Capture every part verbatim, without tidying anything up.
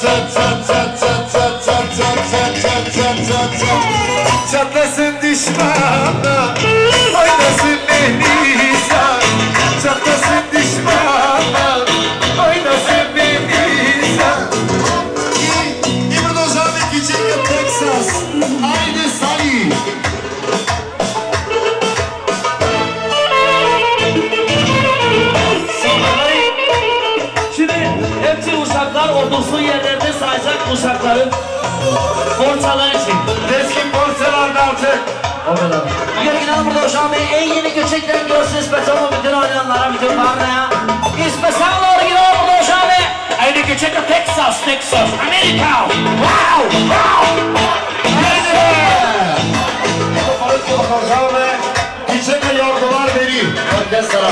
Çatlasın düşmanlar, oynasın Melisa. Çatlasın düşmanlar, oynasın Melisa. İmar Dozan'daki Jacob Texas, aynı sayı. Şimdi hepsi uşaklar ordusu yerlerde sayacak uşakların borçaları için. Deskin borçalarda artık. O kadar. Gelin gidelim burada uşağım Bey. En yeni göçekten görsün İspesal bütün oynayanlara, bütün bağırmaya. İspesal doğru gidelim burada uşağım Bey. En yeni göçekten Texas, Texas, Amerika. Wow, wow. Haydi. Bakalım ve Gidecek yargılar veri. Orkestra.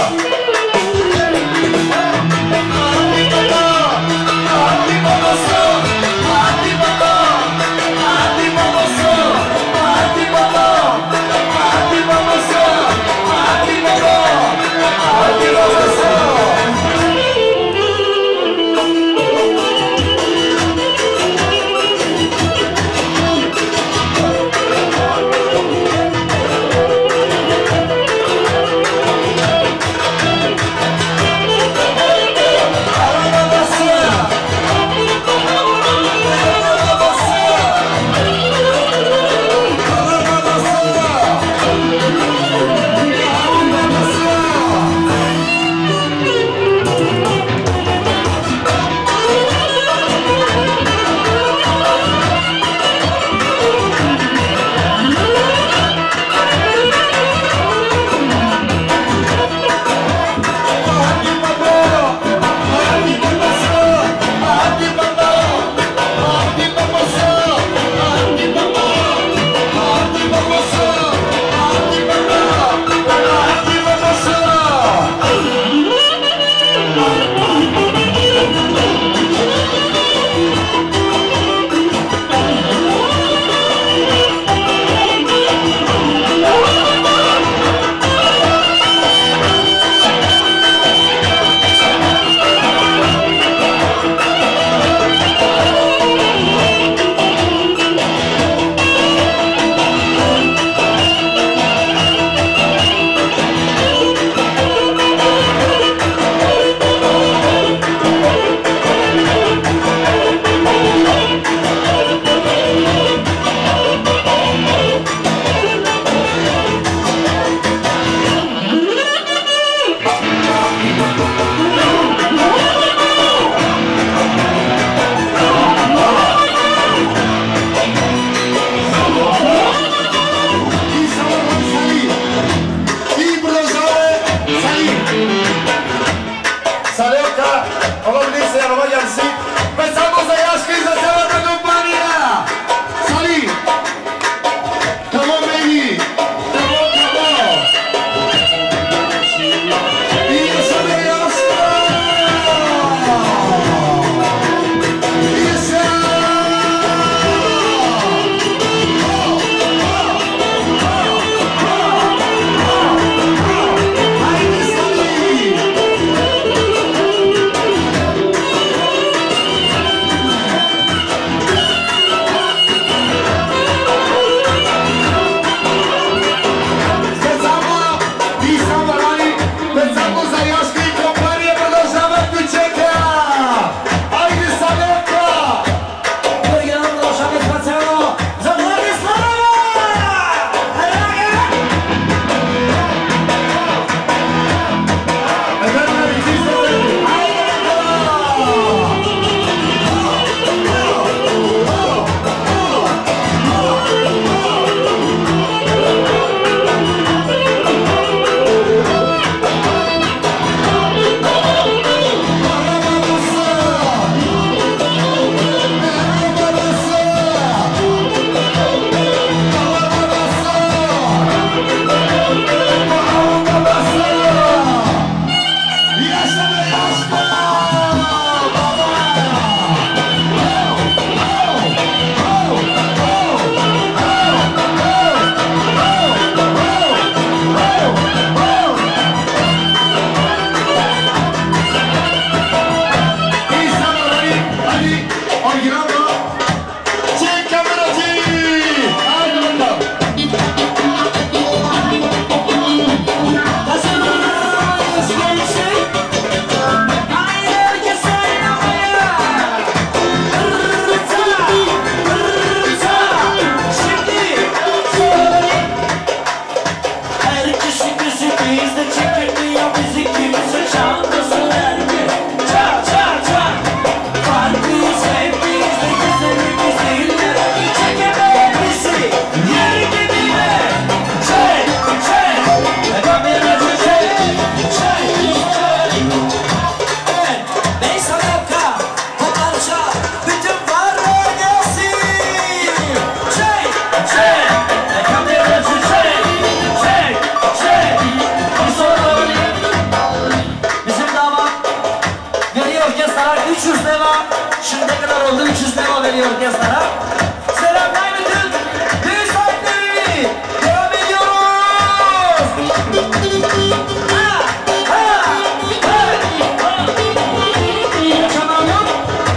devam. Şimdiye kadar oldu üç yüz devam ediyor orkestraya. Selamlar bütün düğün sahipleri. Devam ediyoruz. Ha, ha, ha, ha. Tamam yok.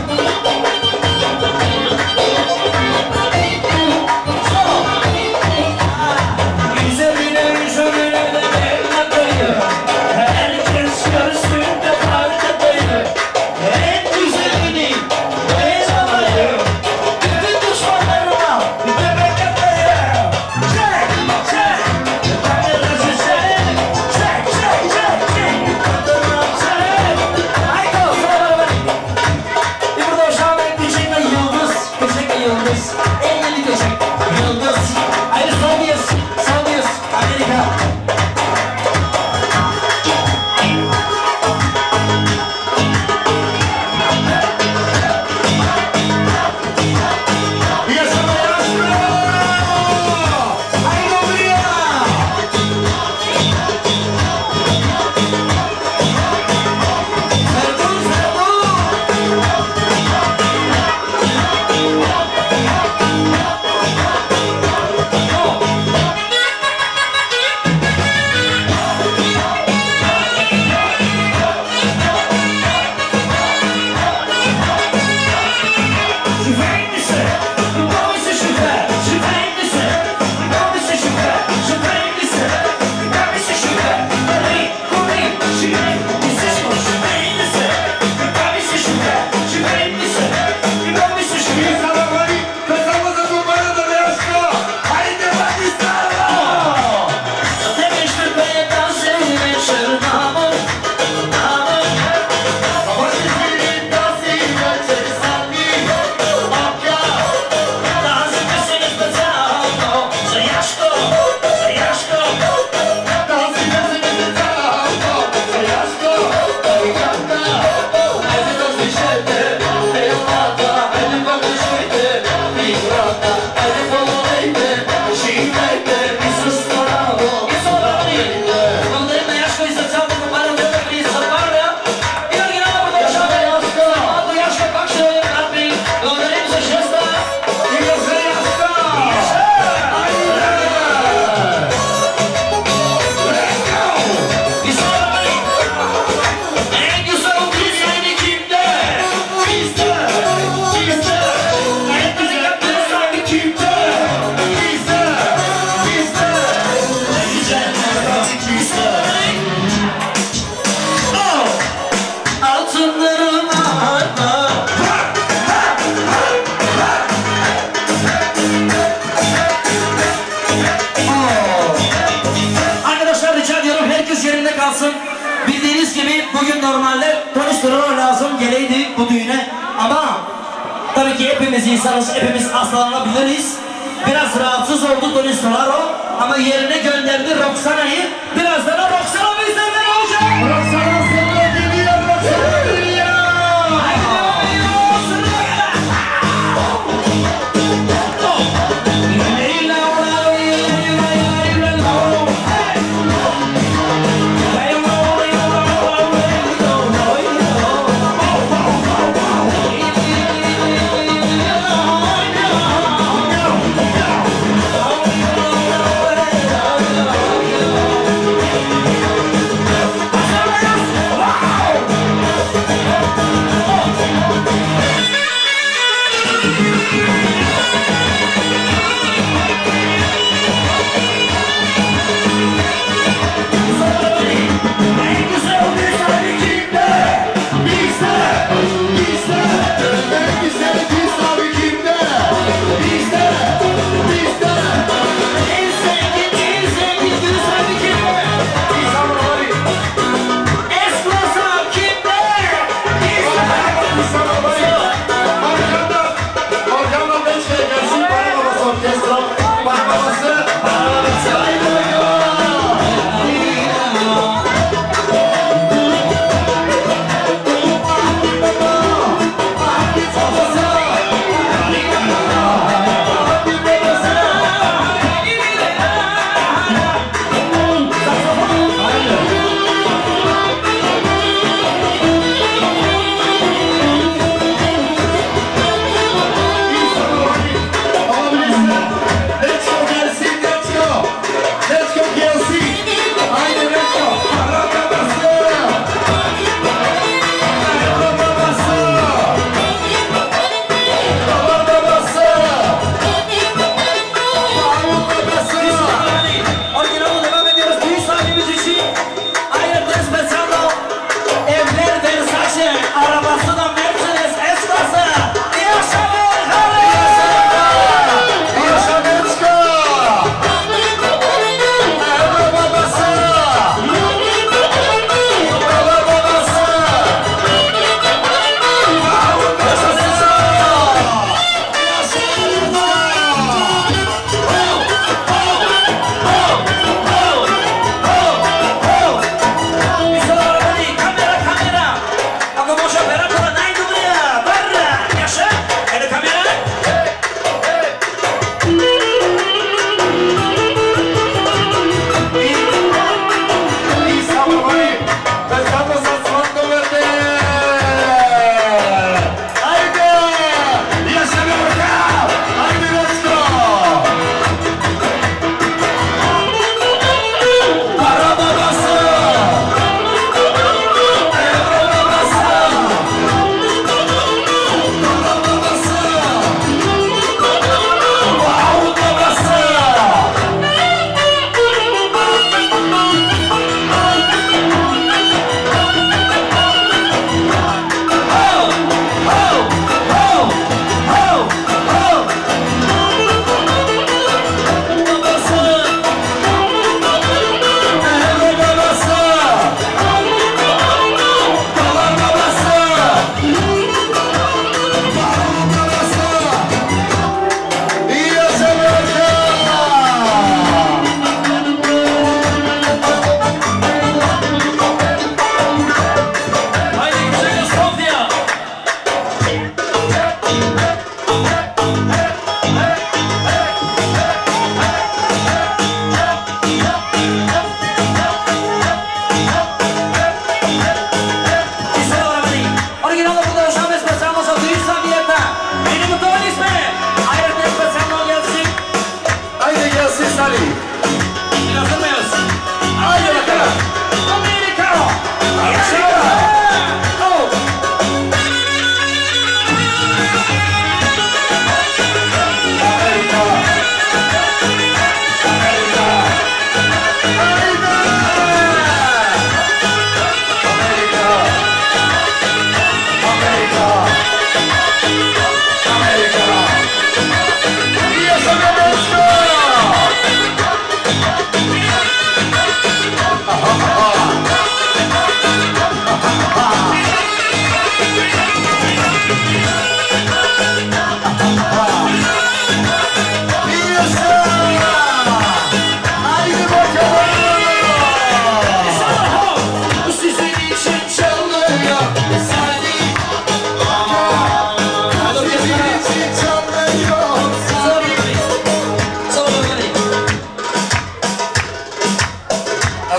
Üzerine üzerine de elma koyuyor. Herkes görsünde parçadayı. En güzelini beğenemeyi. Bütün düşmanlarıma bebek atayım. Çek, çek. Kamerası çek. Çek, çek, çek, çek. Kadınlar çek. Haydi olsun beraber. Bir burada şu an Köçek'le Yıldız. Köçek'le Yıldız. En yeni Köçek. Yıldız. Hayır Sovyet. Sovyet. Amerika. Yaşama yaşma. Haydi buraya. Serdun, Serdun. Şüpheymişse, şüpheymişse şüphe, şüpheymişse, şüpheymişse şüphe, şüpheymişse, şüpheymişse şüphe, hurry, hurry, şüpheymişse şüphe, şüpheymişse, şüpheymişse şüphe, şüpheymişse, şüpheymişse şüphe. İnsanlar kazanmasa durmaya da yaşma. Haydi hadi sana. Demiş şüpheye dans edin şırnamın, namın. Başını dans ile çeksen mi? Bak ya. Dans etmesiniz be sana, zajaşko, zajaşko. Dans ile seni de sana. Yaşma. Yaşma. Hadi dans işede. Eyvallah. Hadi bak işede. İkrata. Hadi follow it. Şiirde. Bir sus bravo. Volodymyr Jaszko jest zaczęty numerem dobry i zabarwia. I oryginalna podróżowa Jaszko. Albo Jaszko tak się lepiej. Volodymyr ze Ślesta. I jeszcze Jaska. I Solomon. And you saw this lady kimde? Bizde. Bizde. And the captain sang the kimde? Bizde. Bizde. Oh! Altınlarım arda. Arkadaşlar rica ediyorum herkes yerinde kalsın. Bildiğiniz gibi bugün normalde Tony Storaro lazım geleydi bu düğüne ama tabii ki hepimiz insanız, hepimiz hastalanabiliriz. Biraz rahatsız oldu Tony Storaro ama yerine gönderdi Roxana'yı. Birazdan o Roxana bizlerden olacak. Roxana sana geliyor. Roxana geliyor. Haydi devam ediyoruz. Sıraya kadar. Hey!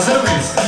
Hazır mıyız?